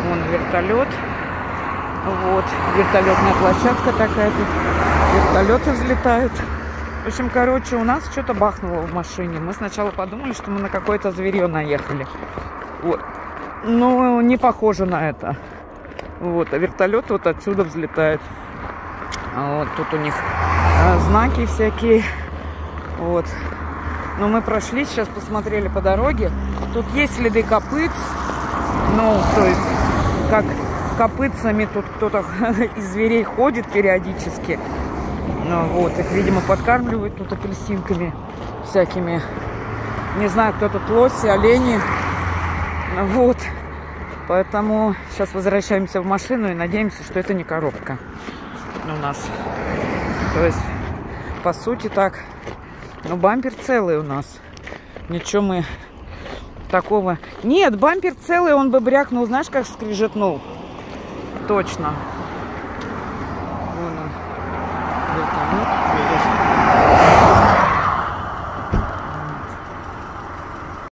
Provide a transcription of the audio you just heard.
Вон вертолет. Вот, вертолетная площадка такая тут. Вертолеты взлетают. В общем, короче, у нас что-то бахнуло в машине. Мы сначала подумали, что мы на какое-то зверье наехали. Вот. Но не похоже на это. Вот, а вертолет вот отсюда взлетает. Вот, тут у них знаки всякие. Вот. Но мы прошли, сейчас посмотрели по дороге. Тут есть следы копыт. Ну, то есть, как копытцами тут кто-то из зверей ходит периодически. Ну, вот, их, видимо, подкармливают тут апельсинками всякими. Не знаю, кто тут, лоси, олени. Вот. Поэтому сейчас возвращаемся в машину и надеемся, что это не коробка у нас. То есть, по сути, так. Ну, бампер целый у нас. Ничего мы такого... Нет, бампер целый, он бы брякнул, знаешь, как скрижетнул. Точно. Вон он.